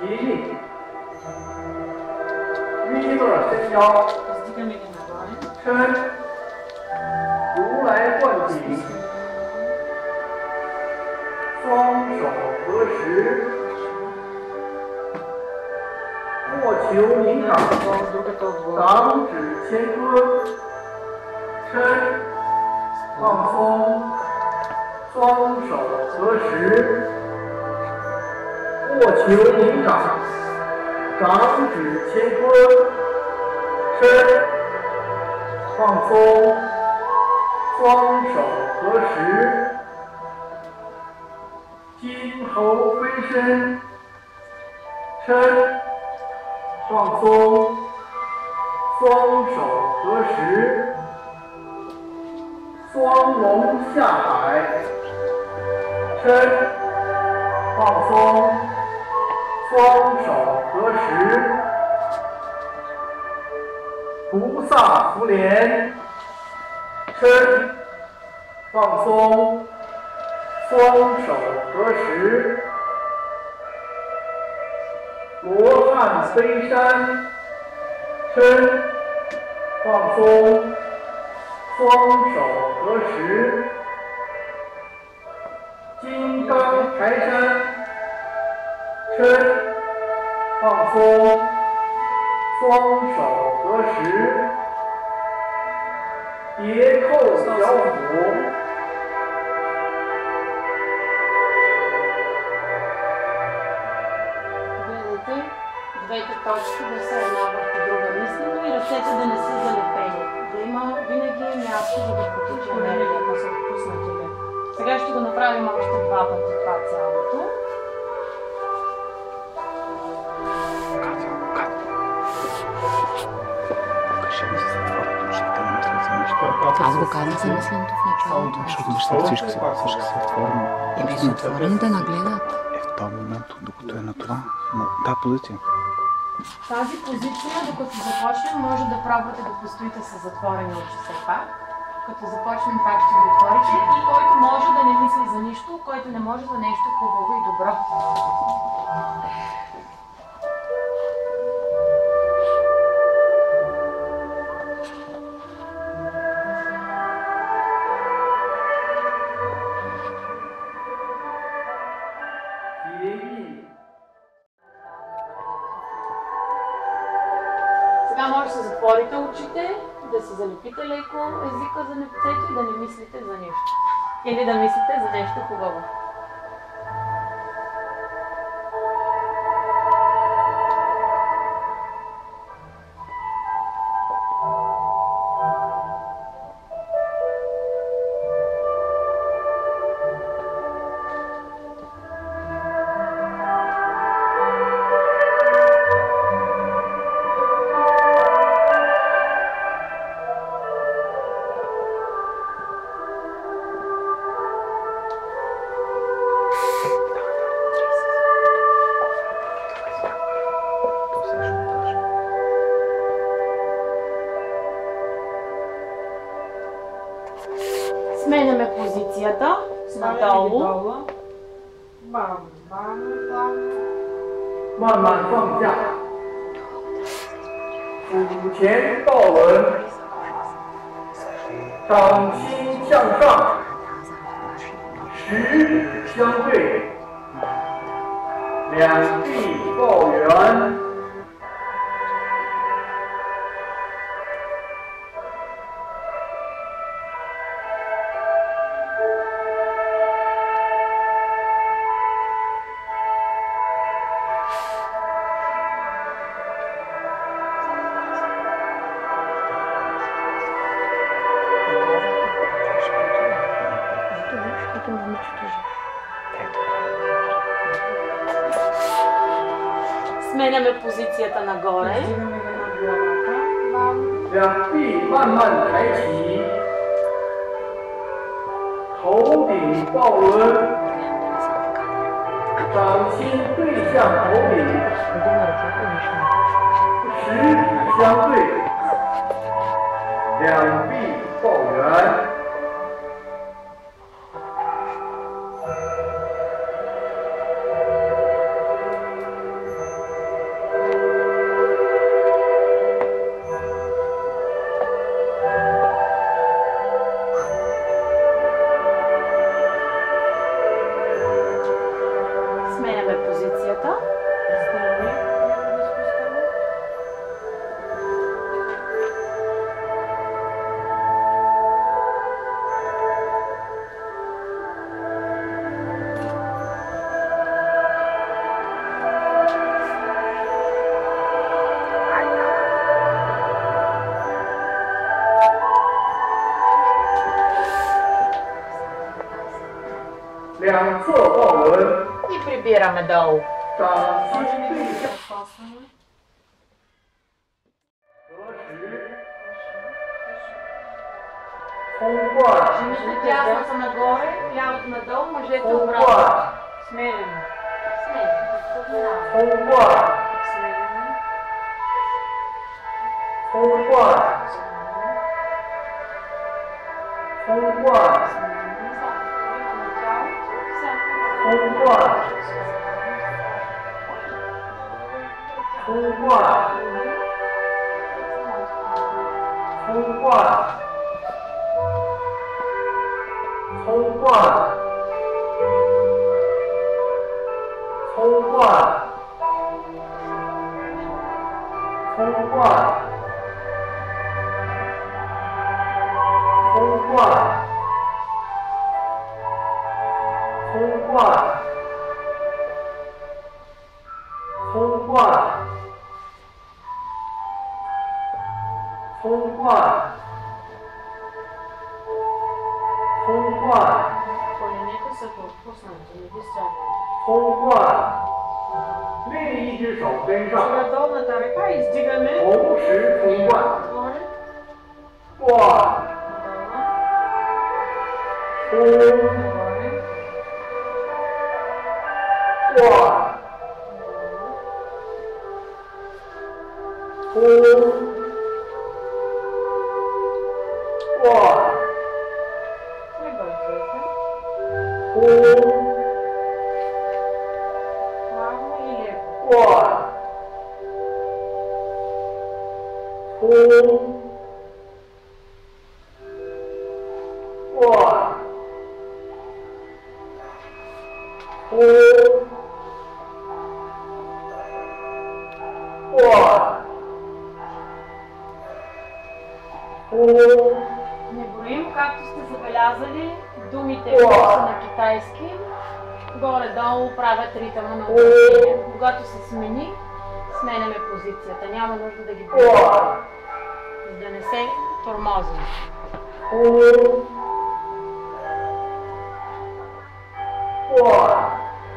印，弥勒伸腰，称如来灌顶，双手合十，握球凝掌，掌指谦恭，称放松，双手合十，握球凝掌，掌指谦恭，称放松，双手合十，金猴飞身，称放松，双手合十，双龙下海，称放松，双手合十，菩萨福莲，称放松，双手合十，罗汉飞山，称放松，双手合十，金刚台山，称放松，双手合十，叠扣小虎， Двете точки да са една върху друга мислено и ръцете да не са залепени. Да има винаги място, за да протича енергията, са отпуснати ли. Сега ще го направим още два пъти това цялото. Аз го казах замисленото в началото. Защото мисля, всички са отворени. Еми са отворени да нагледат. В този момент, докато е на това, на тази позиция. Тази позиция, докато започнем, може да пробвате да постоите с затворени очи все пак. Като започнем пак ще ги отворите и който може да не мисли за нищо, който не може за нещо хубаво и добро. Сега може да се затворите очите, да си залепите леко езика за непцето и да не мислите за нещо. Или да мислите за нещо хубаво. Сменяме позицията надолу. 慢慢放下，腹前抱稳，掌心向上，食指相对，两臂抱圆。 Сменяме позицията нагоре. 两臂慢慢抬起，头顶抱稳，掌心对向头顶，食指相对，两臂抱圆。 Сменяме 两侧抱轮， И прибираме долу. 掌心对向，合十，冲冠， Жените тясно са нагоре, лявото надолу, мъжете 冲 обратно. 冠， Смеляме. Смеляме. 冲冠， Смеляме. 冲冠，冲冠，冲冠，冲冠，冲冠，冲冠，冲冠，冲冠，冲冠，冲冠，冲冠，冲冠，冲冠， Коленете са пропуснати, не ги слагаме. 冲冠，另一只手跟上， Сега долната ръка издигаме. 同时冲冠， Горе. 冠， Долу. 冲， Горе. 冠，冲，冠， Не бързайте. 冲， Плавно и леко. 冠，冲，冠，冲，冠，冲。 Не броим, както сте забелязали, думите, които са на китайски, горе-долу правят ритъма на обращение. Когато се смени, сменяме позицията. Няма нужда да ги броим, за да не се тормозим. 冠，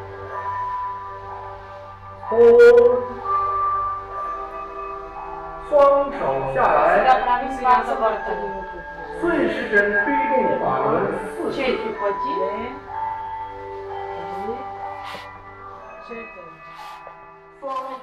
双手下 Сега 来， правим това завъртане. 顺时针推动法轮4次， 4 пъти. 4. 双